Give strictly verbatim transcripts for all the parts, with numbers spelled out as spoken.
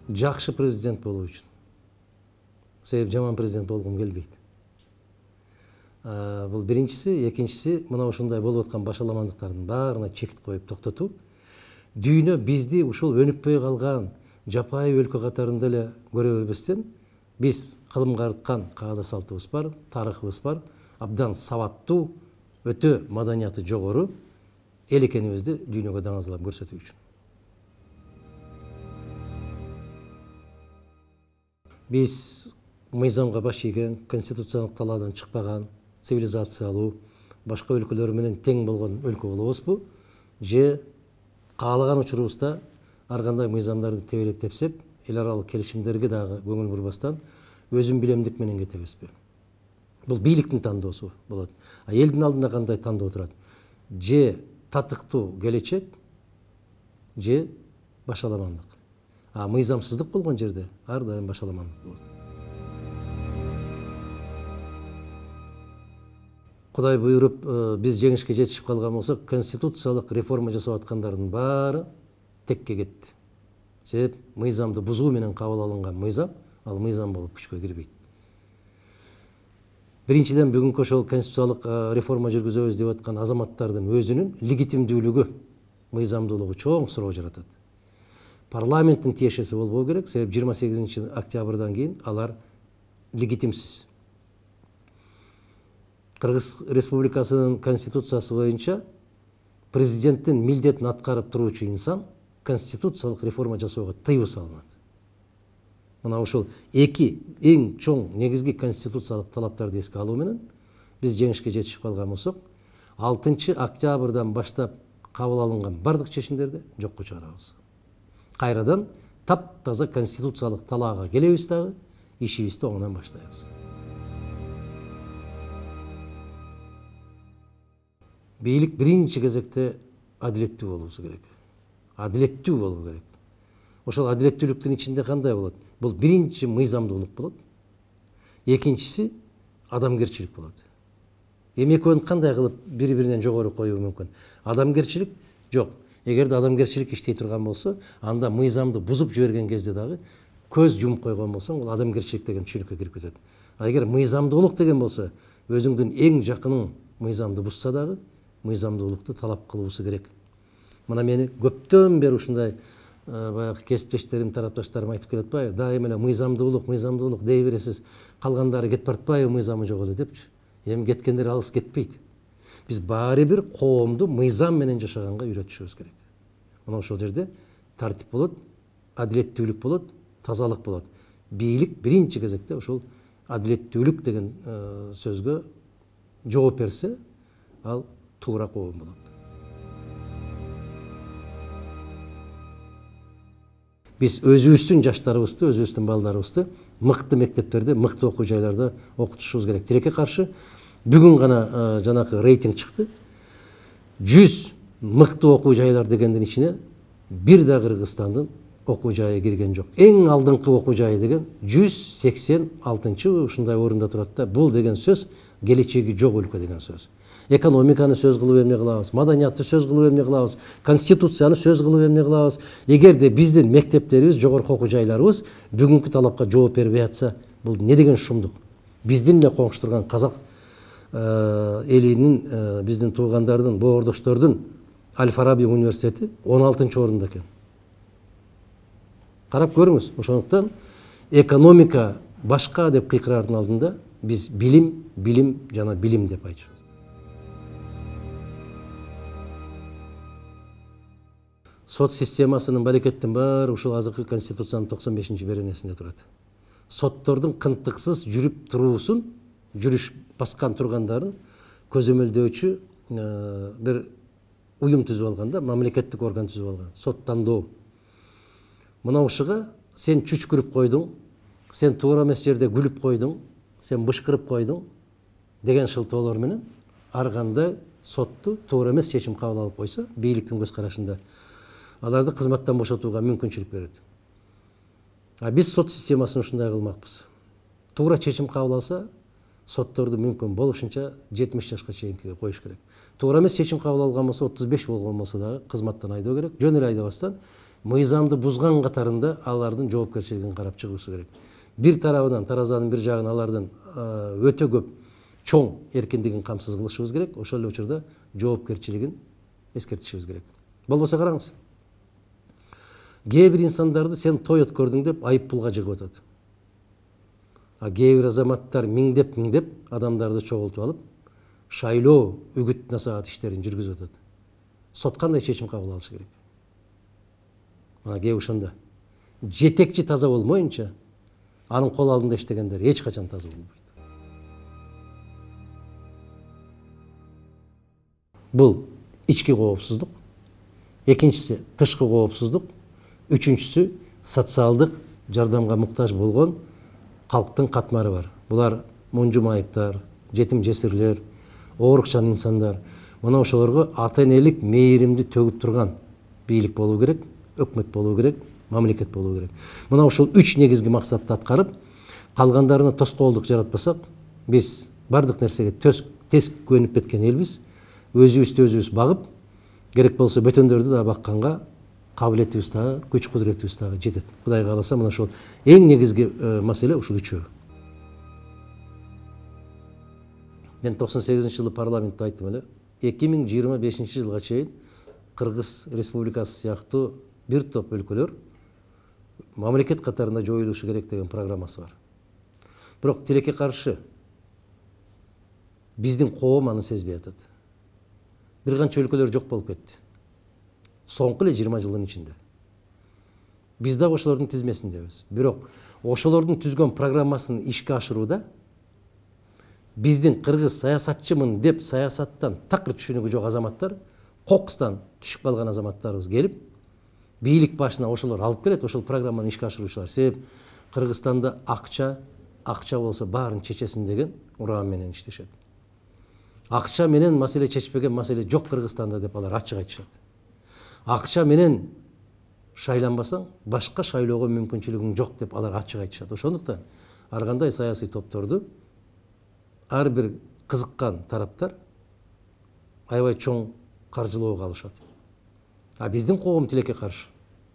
жакшы президент болуу үчүн. Себеп жаман президент болгум келбейт. Бул биринчиси, экинчиси мына ушундай болуп аткан башаламандыктардын баарына чек коюп токтотуп, дүйнө бизди ушул өнүкпөй калган жапайы өлкө катарында эле көрө бербестен, биз кылымга арткан каада салтыбыз бар, тарыхыбыз бар, абдан сабаттуу, өтө маданияты жогору эл экенибизди дүйнөгө даңазалап көрсөтүү үчүн. Биз мыйзамга баш ийген, конституциялык талаадан чыкпаган, цивилизациялуу, башка өлкөлөр менен тең болгон өлкө болобузбу? Же каалаган учурубузда ар кандай мыйзамдарды тебелеп тепсеп, эл аралык келишимдерге дагы көңүл бурбастан өзүм билемдик менен кетебизби? Бул бийликтин тандоосу болот. А элдин алдында кандай тандоо турат? Же татыктуу келечек, же башаламандык. А мыйзамсыздык болгон жерде ар дайым башаламандык болот. Кудай буйруп, биз жеңишке жетишип калган болсок, конституциялык реформа жасап аткандардын баары текке кетти. Себеп мыйзамды бузуу менен кабыл алынган мыйзам, ал мыйзам болуп күчкө кирбейт. Биринчиден бүгүнкү ошол конституциялык реформа жүргүзөбүз деп аткан азаматтардын өзүнүн легитимдүүлүгү, мыйзамдуулугу чоң суроо жаратат. Парламенттин тиешеси болбоо керек, себеп жыйырма сегизинчи октябрдан кийин алар легитимсиз. Кыргыз Республикасынын конституциясы боюнча президенттин милдетин аткарып туруучу инсан конституциялык реформа жасоого тыюу салынат. Мына ушул эки эң чоң негизги конституциялык талаптарды эске алуу менен биз жеңишке жетишип калган болсок, алтынчы октябрдан баштап кабыл алынган бардык чечимдерди жокко чыгарабыз. Кайрадан таптаза конституциялык талаага келебиз дагы, ишибизди оңунан баштайбыз. Бийлик биринчи кезекте адилеттүү болуусу керек. Адилеттүү болуу керек. Ошол адилеттүүлүктүн ичинде кандай болот? Бул биринчи мыйзамдуулук болот. Экинчиси адамгерчилик болот. Эми экөөнүн кандай кылып бири-биринен жогору коюу мүмкүн? Адамгерчилик жок. Эгерде адамгерчилик иштей турган болсо, анда мыйзамды бузуп жиберген кезде дагы көз жумуп койгон болсоң, бул адамгерчилик деген түшүнүккө кирип кетет. А эгер мыйзамдуулук деген болсо, өзүңдүн эң жакының мыйзамды бузса дагы, мыйзамдуулукту талап кылуусу керек. Мына мени көптөн бери ушундай баягы кесиптештерим, тарапташтарым айтып келет атпайбы? Дайыма эле мыйзамдуулук, мыйзамдуулук дей бересиз, калгандары кетип баратпайбы мыйзамы жок эле депчи. Эми кеткендер алыс кетпейт. Биз баары бир коомду мыйзам менен жашаганга үйрөтүшүбүз керек. Мына ошол жерде тартип болот, адилеттүүлүк болот, тазалык болот. Бийлик биринчи кезекте ошол адилеттүүлүк деген сөзгө жооп берсе, ал туура коом болот. Биз өзүбүздүн жаштарыбызды, өзүбүздүн балдарыбызды мыкты мектептерде, мыкты окуу жайларда окутушубуз керек. Тилекке каршы бүгүн гана жанакы рейтинг чыкты. жүз мыкты окуу жайлар дегендин ичине бир да Кыргызстандын окуу жайы кирген жок. Эң алдыңкы окуу жайы деген жүз сексен алтынчы ушундай орунда турат да. Бул деген сөз келечеги жок өлкө деген сөз. Экономиканы сөз кылып эмне кылабыз, маданиятты сөз кылып эмне кылабыз, конституцияны сөз кылып эмне кылабыз. Эгерде биздин мектептерибиз, жогорку окуу жайларыбыз бүгүнкү талапка жооп бербей атса, бул не деген шумдук? Биздин эле коңшу турган казак элинин, биздин туугандардын, боордоштордун Аль-Фараби университети он алтынчы орунда экен. Карап көрүңүз. Ошондуктан экономика башка деп кыйкырардын алдында биз билим, билим жана билим деп айтышыбыз. Сот системасынын баракеттин баары ушул азыркы конституциянын токсон бешинчи беренесинде турат. Соттордун кынтыксыз жүрүп туруусун, жүрүш баскан тургандарын көзөмөлдөөчү бир уюм түзүп алганда, мамлекеттик орган түзүп алган. Сот тандоо. Мына ушуга сен чүчкүрүп койдуң, сен туура эмес жерде күлүп койдуң, сен бышкырып койдуң деген шылтоолор менен ар кандай сотту туура эмес чечим кабыл алып койсо, бийликтин көз карашында аларды кызматтан бошотууга мүмкүнчүлүк берет. А биз сот системасын ушундай кылмакпыз. Туура чечим кабыл алса, сотторду мүмкүн болушунча жетимиш жашка чейинки коюш керек. Туура эмес чечим кабыл алган болсо, отуз беш болгон болсо дагы кызматтан айдоо керек. Жөн эле айдабастан мыйзамды бузган катарында алардын жоопкерчилигин карап чыгуусу керек. Бир тарабынан, таразанын бир жагын алардын өтө көп чоң эркиндигин камсыз кылышыбыз керек, ошол эле учурда жоопкерчилигин эскертишибиз керек. Болбосо караңыз. Кээ бир инсандарды сен той өткөрдүң деп айып пулга жыгып атат. А кээ бир азаматтар миңдеп миңдеп адамдарды чогултуп алып, шайлоо, үгүт насаат иштерин жүргүзүп атат. Сот кандай чечим кабыл алышы керек? Мына кээ ошондо жетекчи таза болмоюнча, анын кол алдында иштегендер эч качан таза болбойт. Бул ички коопсуздук, экинчиси тышкы коопсуздук, үчүнчүсү социалдык жардамга муктаж болгон калктын катмары бар. Булар мунжу майыптар, жетим жесирлер, оорукчан инсандар. Мына ошолорго ата-энелик мээримди төгүп турган бийлик болуу керек, өкмөт болуу керек, мамлекет болуу керек. Мына ошол үч негизги максатты аткарып, калгандарына тоскоолдук жаратпасак, биз бардык нерсеге тез көнүп кеткен элбиз. Өзүбүздү өзүбүз багып, керек болсо бөтөндөрдү да бакканга кабилетибиз дагы, күч кудуретибиз дагы жетет. Кудай кааласа, мына ошол эң негизги маселе ушул үчөө. Мен токсон сегизинчи жылы парламентте айттым эле, эки миң жыйырма бешинчи жылга чейин Кыргыз Республикасы сыяктуу бир топ өлкөлөр мамлекет катарында жоюлушу керек деген программасы бар. Бирок тилекке каршы биздин коом аны сезбей атат. Бир канча өлкөлөр жок болуп кетти. Соңку эле жыйырма жылдын ичинде. Биз дагы ошолордун тизмесиндебиз. Бирок ошолордун түзгөн программасын ишке ашырууда биздин кыргыз саясатчымын деп саясаттан такыр түшүнүгү жок азаматтар, кокустан түшүп калган азаматтарыбыз келип, бийлик башына ошолор алып келет, ошол программаны ишке ашыруучулар. Себеп Кыргызстанда акча, акча болсо баарын чечесин деген уран менен иштешет. Акча менен маселе чечпеген маселе жок Кыргызстанда деп алар ачык айтышат. Акча менен шайланбасаң, башка шайлоого мүмкүнчүлүгүң жок деп алар ачык айтышат. Ошондуктан ар кандай саясий топторду ар бир кызыккан тараптар аябай чоң каржылоого алышат. А биздин коом тилекке каршы.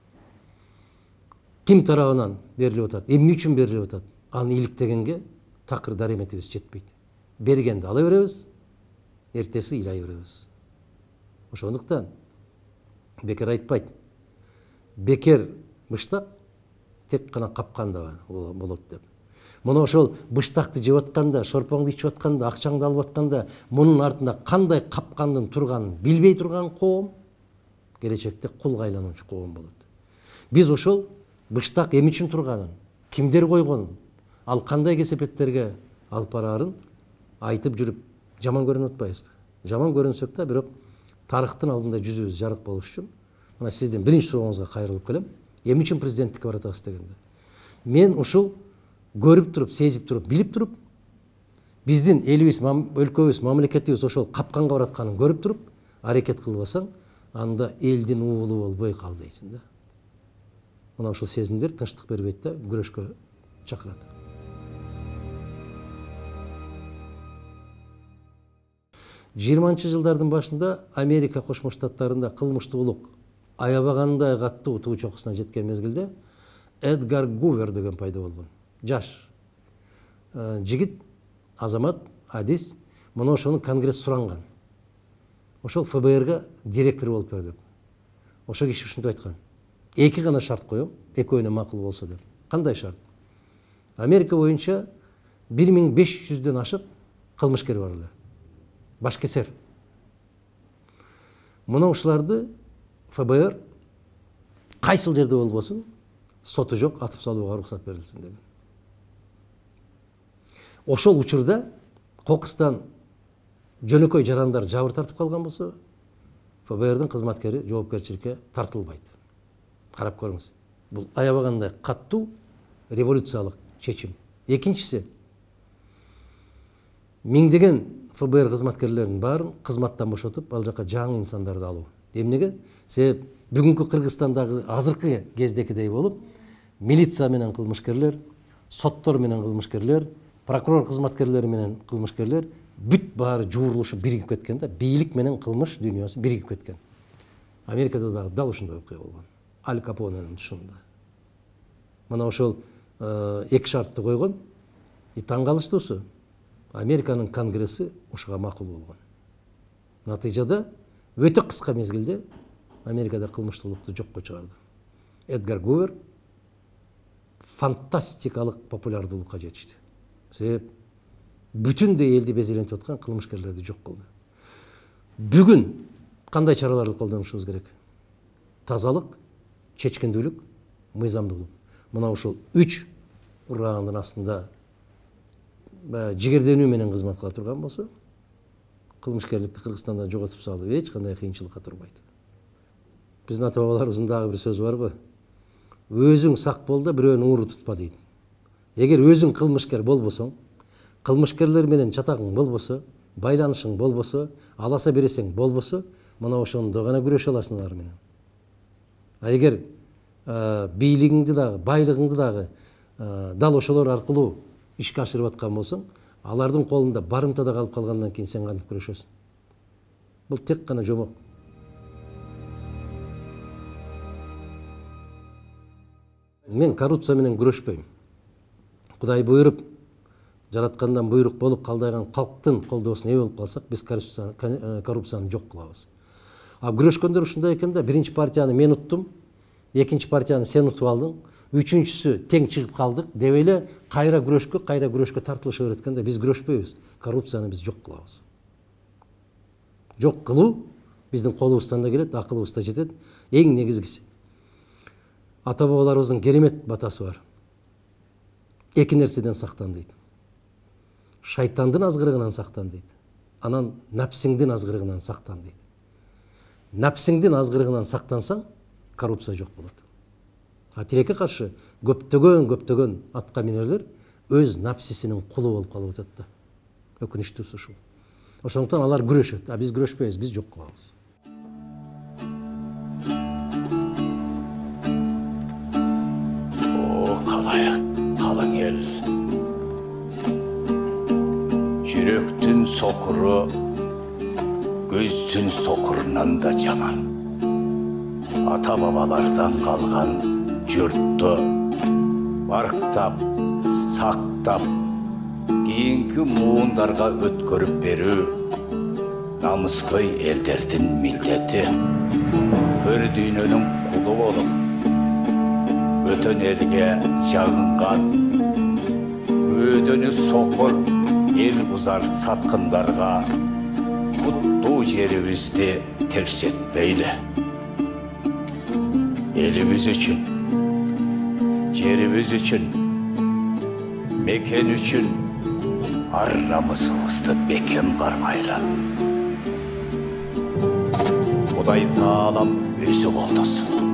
Ким тарабынан берилип атат, эмне үчүн берилип атат? Аны иликтегенге такыр дареметибиз жетпейт. Бергенди ала беребиз, эртеси ыйлай беребиз. Ошондуктан бекер айтпайт. Бекер быштак тек гана капканда болот деп. Мына ошол быштакты жеп атканда, шорпоңду ичип атканда, акчаңды алып атканда, мунун артында кандай капкандын турганын билбей турган коом келечекте кулга айлануучу коом болот. Биз ошол быштак эмне үчүн турганын, кимдер койгонун, ал кандай кесепеттерге алып бараарын айтып жүрүп жаман көрүнүп атпайбызбы? Жаман көрүнсөк да, бирок тарыхтын алдында жүзүбүз жарык болуш үчүн мына сиздин биринчи сурооңузга кайрылып келем. Эмне үчүн президенттикке баратасыз дегенде. Мен ушул көрүп туруп, сезип туруп, билип туруп, биздин элибиз, өлкөбүз, мамлекетибиз ошол капканга баратканын көрүп туруп, аракет кылбасаң, анда элдин уулу болбой кал дейсиң да. Мына ошол сезимдер тынчтык бербейт да, күрөшкө чакырат. жыйырманчы жылдардын башында Америка Кошмо Штаттарында кылмыштуулук аябагандай каттуу туу чокусуна жеткен мезгилде Эдгар Гувер деген пайда болгон. Жаш жигит, азамат, адис, мына ошону Конгресс суранган. Ошол эф бэ эрге директор болуп бер деп. Ошол киши ушинтип айткан. Эки гана шарт коем, экөөнө макул болсо деп. Кандай шарт? Америка боюнча бир миң беш жүздөн ашык кылмышкер бар эле. Башкесер. Мына ушуларды эф бэ эр кайсыл жерде болбосун, соту жок, атып салууга уруксат берилсин деген. Ошол учурда кокустан жөнөкөй жарандар жабыр тартып калган болсо, эф бэ эрдин кызматкери жоопкерчиликке тартылбайт. Карап көрүңүз. Бул аябагандай каттуу революциялык чечим. Экинчиси, миңдеген эф бэ эр кызматкерлеринин баарын кызматтан бошотуп, ал жака жаңы инсандарды алуу. Эмнеге? Себеп бүгүнкү Кыргызстандагы азыркы кездекидей болуп, милиция менен кылмышкерлер, соттор менен кылмышкерлер, прокурор кызматкерлери менен кылмышкерлер бүт баары жуурулушуп биригип кеткен да, бийлик менен кылмыш дүйнөсү биригип кеткен. Америкада дагы дал ушундай окуя болгон. Аль Капоненин тушунда. Мына ошол эки шартты койгон. И таң калыштуу осу. Американын конгресси ушуга макул болгон. Натыйжада өтө кыска мезгилде Америкада кылмыштуулукту жокко чыгарды. Эдгар Гувер фантастикалык популярдуулукка жетишти. Себеп бүтүндөй элди безелентип аткан кылмышкерлерди жок кылды. Бүгүн кандай чараларды колдонушубуз керек? Тазалык, чечкиндүүлүк, мыйзамдуулук. Мына ушул үч урагандын астында жигерденүү менен кызмат кыла турган болсо, кылмышкерликти Кыргызстанда жоготуп салуу эч кандай кыйынчылыкка турбайт. Биздин ата бабаларыбыздын дагы бир сөзү бар го. Өзүң сак бол да бирөөнү ууру тутпа дейт. Эгер өзүң кылмышкер болбосоң, кылмышкерлер менен чатагың болбосо, байланышың болбосо, аласа бересең болбосо, мына ошондо гана күрөшө аласың алар менен. А эгер бийлигиңди дагы, байлыгыңды дагы дал ошолор аркылуу ишке ашырып аткан болсоң, алардын колунда барымта да калып калгандан кийин сен кантип күрөшөсүң? Бул тек гана жомок. Мен коррупция менен күрөшпөйм. Кудай буйруп, жараткандан буйрук болуп калдайган калктын колдоосуна ээ болуп калсак, биз коррупцияны жок кылабыз. А күрөшкөндөр ушундай экен да, биринчи партияны мен уттум, экинчи партияны сен утуп алдың, үчүнчүсү тең чыгып калдык деп эле кайра күрөшкө, кайра күрөшкө тартылыша берет экен да, биз күрөшпөйбүз. Коррупцияны биз жок кылабыз. Жок кылуу биздин колубуздан да келет, акылыбыз да жетет. Эң негизгиси ата бабаларыбыздын керемет батасы бар. Эки нерседен сактан дейт. Шайтандын азгырыгынан сактан дейт. Анан напсиңдин азгырыгынан сактан дейт. Напсиңдин азгырыгынан сактансаң, коррупция жок болот. А тилекке каршы көптөгөн көптөгөн атка минерлер өз напсисинин кулу болуп калып атат да. Өкүнүчтүүсү ушул. Ошондуктан алар күрөшөт, а биз күрөшпөйбүз, биз жок кылабыз. О, калайык, калың эл. Жүрөктүн сокуру көздүн сокурунан да жаман. Ата бабалардан калган журтту барктап, сактап, кийинки муундарга өткөрүп берүү намыскөй элдердин милдети. Көр дүйнөнүн кулу болуп, бөтөн элге жагынган, өдөнү сокур эл бузар саткындарга куттуу жерибизди терсетпейли. Elimiz için, yerimiz için, mekan için arramızımızda beken karmayla. Kuday Taalam özü koldosun.